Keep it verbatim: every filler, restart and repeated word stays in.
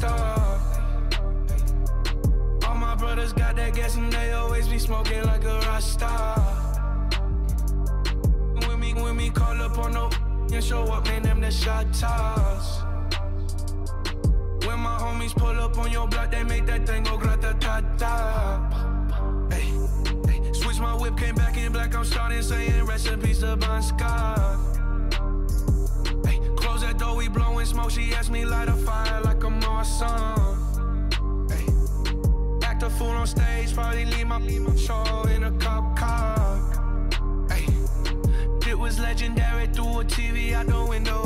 star. All my brothers got that gas and they always be smoking like a Rasta. When me, when me call up on no and show up, man, them the shot toss. When my homies pull up on your block, they make that thing go grata-ta-ta. Hey, hey, switch my whip, came back in black, I'm starting saying recipes to Bon Scott. Hey, close that door, we blowing smoke, she asked me light a fire like I'm awesome. Hey, act a fool on stage, probably leave my, leave my show in a cop car. Hey, it was legendary through a T V out the window.